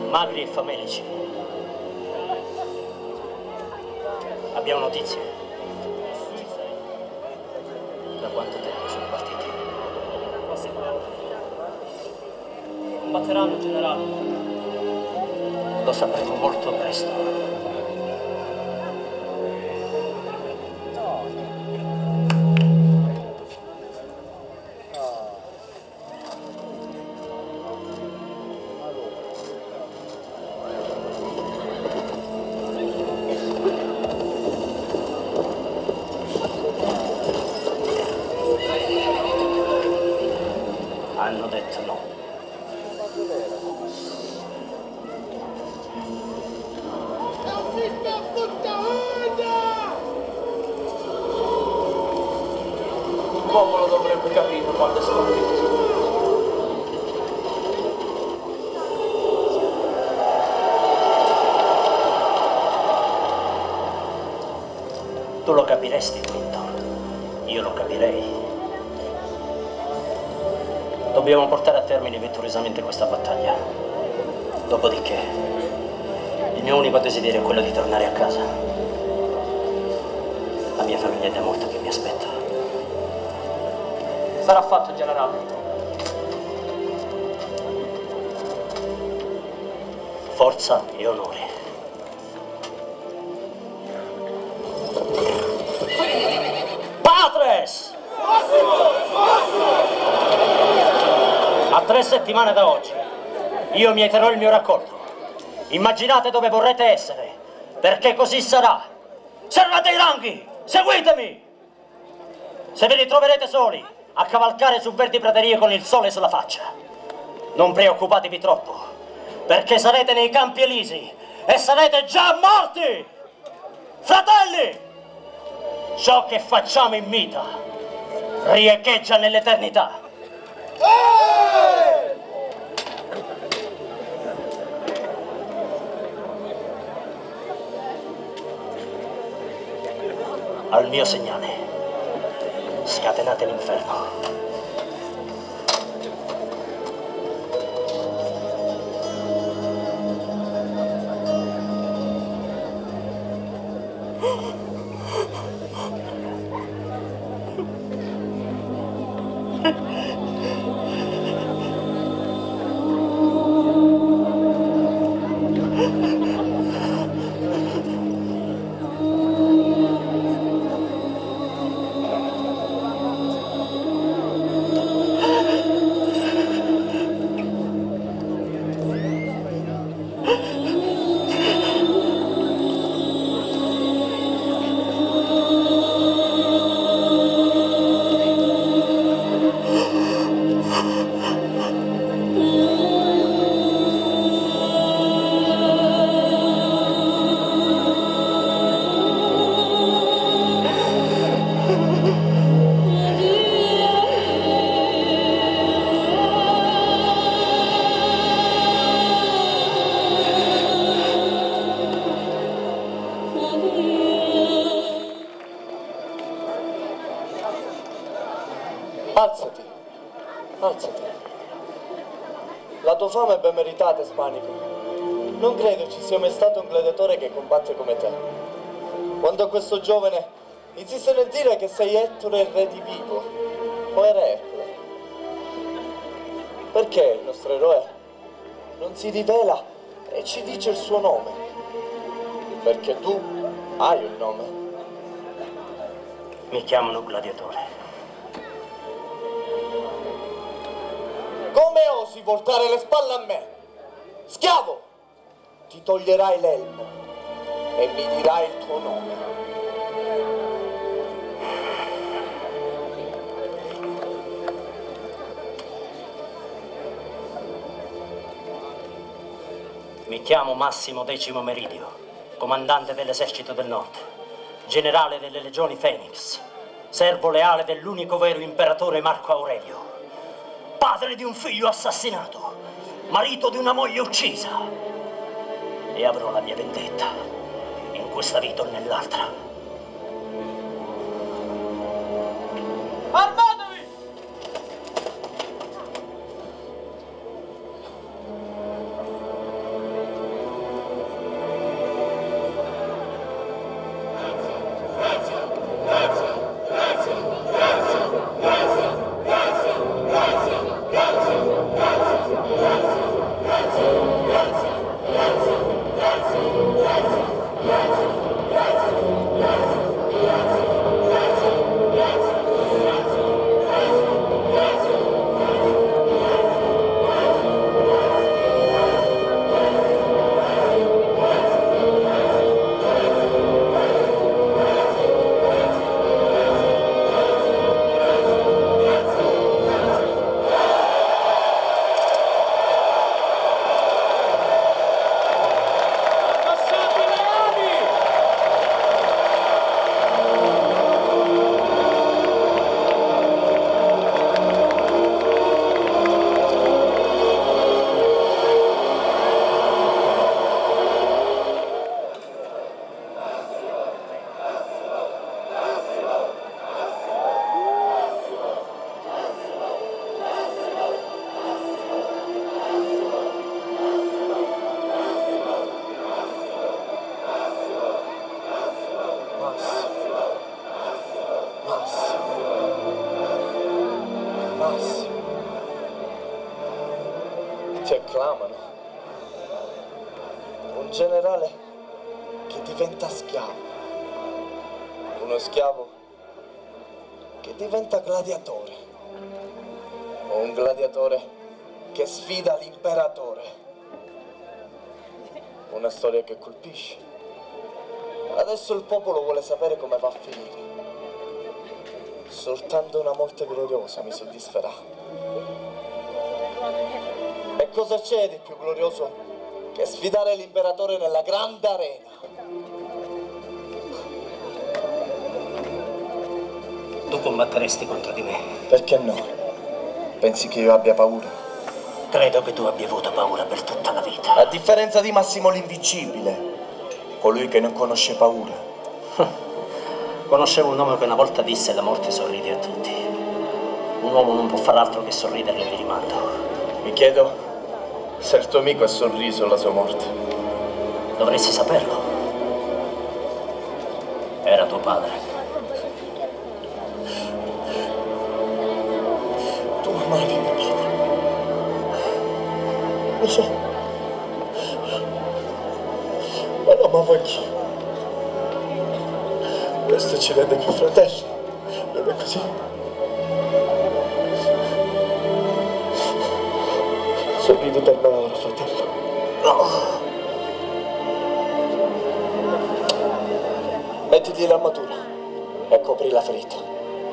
Magri e famelici. Abbiamo notizie? Da quanto tempo sono partiti? Quasi 2 anni. Combatteranno, generale. Lo sapremo molto presto. Hanno detto no. Il popolo dovrebbe capire quando è sconfitto. Tu lo capiresti, Clinton. Io lo capirei. Dobbiamo portare a termine vittoriosamente questa battaglia. Dopodiché, il mio unico desiderio è quello di tornare a casa. La mia famiglia è da molto che mi aspetta. Sarà fatto, generale. Forza e onore. Patres! A 3 settimane da oggi, io mieterò il mio raccolto. Immaginate dove vorrete essere, perché così sarà. Serrate i ranghi, seguitemi! Se vi ritroverete soli, a cavalcare su verdi praterie con il sole sulla faccia, non preoccupatevi troppo, perché sarete nei campi elisi e sarete già morti! Fratelli! Ciò che facciamo in vita riecheggia nell'eternità. Al mio segnale, scatenate l'inferno. Alzati, alzati. La tua fama è ben meritata, Spanico. Non credo ci sia mai stato un gladiatore che combatte come te. Quando questo giovane insiste nel dire che sei Ettore il re di Vivo, o era Ercole, perché il nostro eroe non si rivela e ci dice il suo nome? Perché tu hai un nome. Mi chiamano gladiatore. Come osi voltare le spalle a me? Schiavo! Ti toglierai l'elmo e mi dirai il tuo nome. Mi chiamo Massimo X Meridio, comandante dell'esercito del nord, generale delle legioni Phoenix, servo leale dell'unico vero imperatore Marco Aurelio, padre di un figlio assassinato, marito di una moglie uccisa. E avrò la mia vendetta, in questa vita o nell'altra. Armatevi! Tutti acclamano. Un generale che diventa schiavo. Uno schiavo che diventa gladiatore. O un gladiatore che sfida l'imperatore. Una storia che colpisce. Adesso il popolo vuole sapere come va a finire. Soltanto una morte gloriosa mi soddisferà. E cosa c'è di più glorioso che sfidare l'imperatore nella grande arena? Tu combatteresti contro di me. Perché no? Pensi che io abbia paura? Credo che tu abbia avuto paura per tutta la vita. A differenza di Massimo l'Invincibile, colui che non conosce paura. Conoscevo un uomo che una volta disse: la morte sorride a tutti. Un uomo non può far altro che sorriderle di rimando. Mi chiedo se il tuo amico ha sorriso alla sua morte. Dovresti saperlo. Era tuo padre. Tu amavi mio padre. Lo so. Ma lo amavo anch'io. Questo ci rende più fratelli. Non è così? Sorridi per me ora, fratello. No. Mettiti l'armatura e copri la ferita.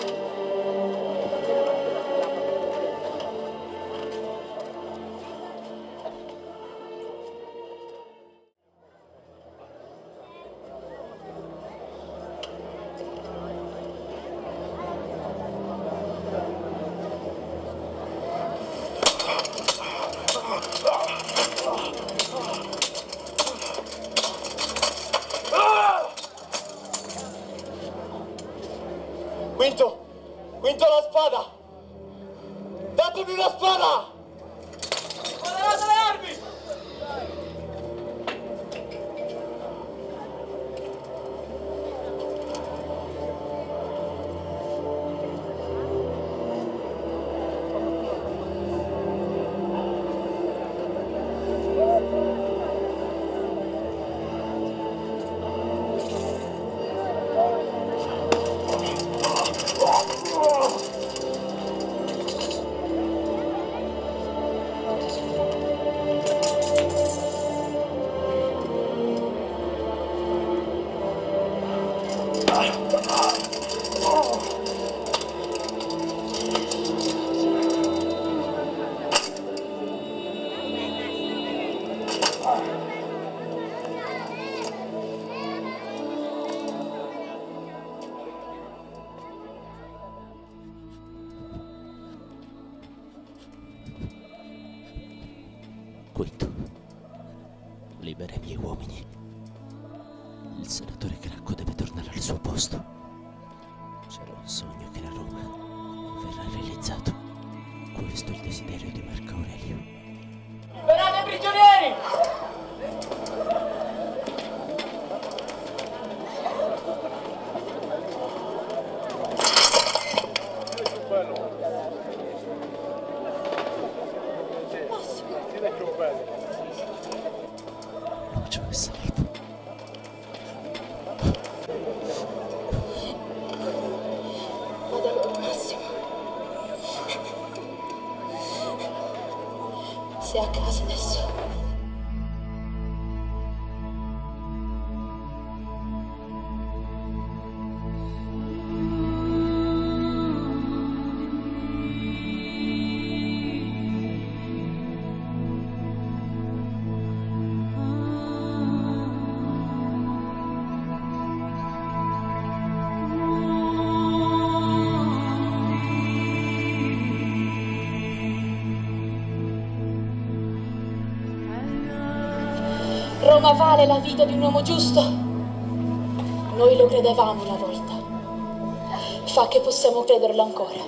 Quinto la spada! Datemi una spada! Guardate le armi! Quinto, libera i miei uomini. Il senatore Cracco deve tornare al suo posto. C'era un sogno che la Roma verrà realizzato. Questo è il desiderio di Marco Aurelio. Liberate i prigionieri! Lucio è salvo. Vado allora, Massimo. Sei a casa adesso. Roma vale la vita di un uomo giusto? Noi lo credevamo una volta. Fa che possiamo crederlo ancora.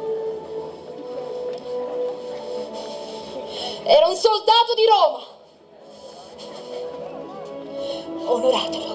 Era un soldato di Roma. Onoratelo.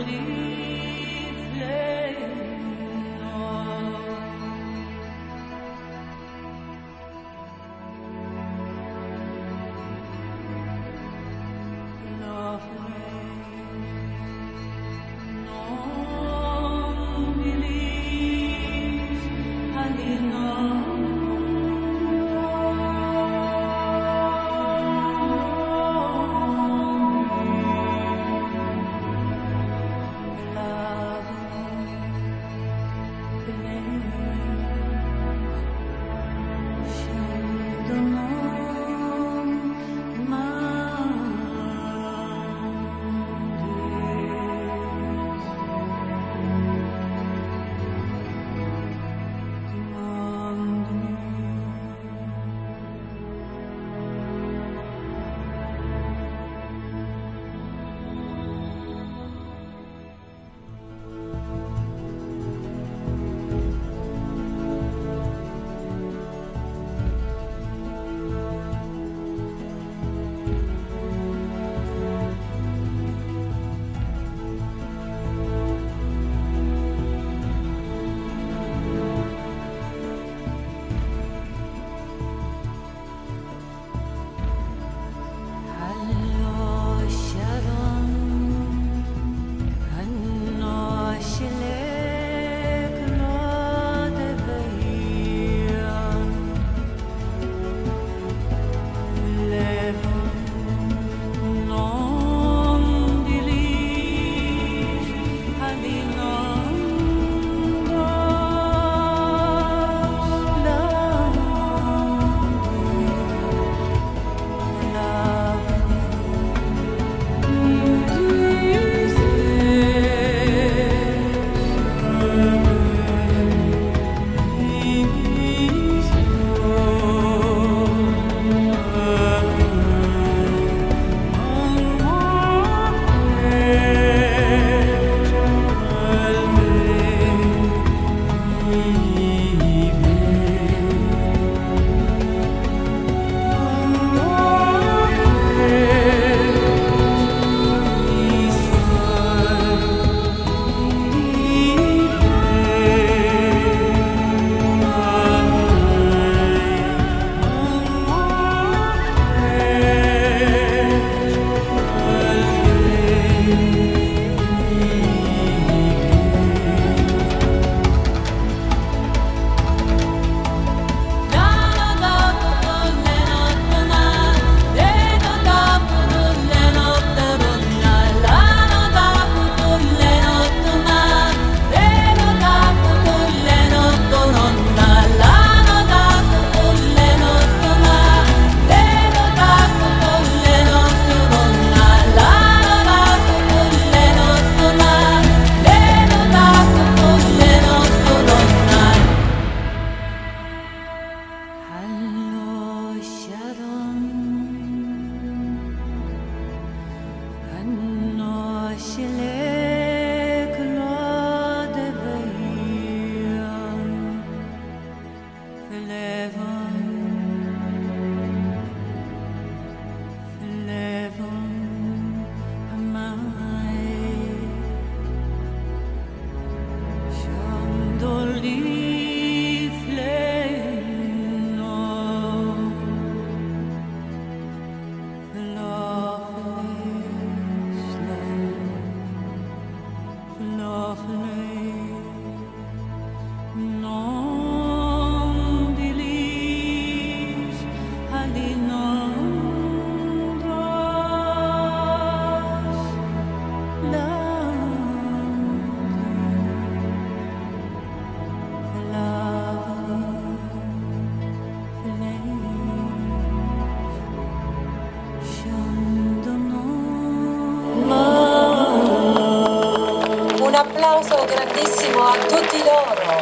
Un applauso grandissimo a tutti loro.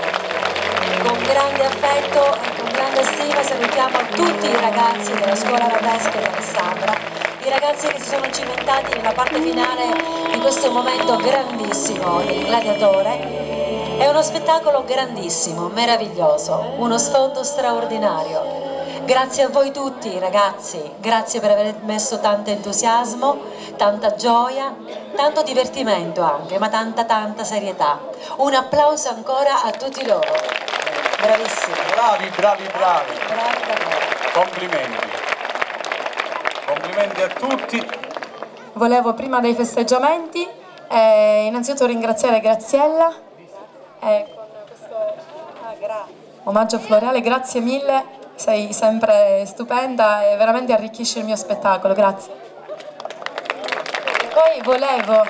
Con grande affetto e con grande stima salutiamo tutti i ragazzi della scuola arabesca di Alessandra, i ragazzi che si sono cimentati nella parte finale di questo momento grandissimo del Gladiatore. È uno spettacolo grandissimo, meraviglioso, uno sfondo straordinario. Grazie a voi tutti ragazzi, grazie per aver messo tanto entusiasmo, tanta gioia, tanto divertimento anche, ma tanta serietà. Un applauso ancora a tutti loro. Bravissimi. Bravi. Bravi davvero. Complimenti. Complimenti a tutti. Volevo prima dei festeggiamenti innanzitutto ringraziare Graziella con questo omaggio floreale, grazie mille, sei sempre stupenda e veramente arricchisci il mio spettacolo, grazie. E poi volevo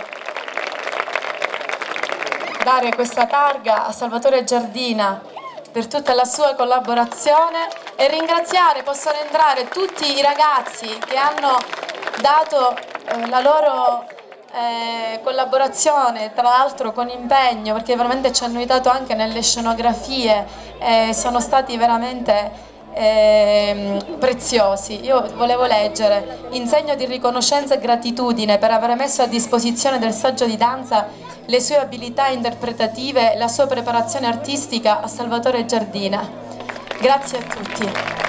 dare questa targa a Salvatore Giardina per tutta la sua collaborazione e ringraziare, possono entrare tutti i ragazzi che hanno dato la loro collaborazione, tra l'altro con impegno, perché veramente ci hanno aiutato anche nelle scenografie, sono stati veramente preziosi. Io volevo leggere, in segno di riconoscenza e gratitudine per aver messo a disposizione del saggio di danza le sue abilità interpretative e la sua preparazione artistica, a Salvatore Giardina. Grazie a tutti.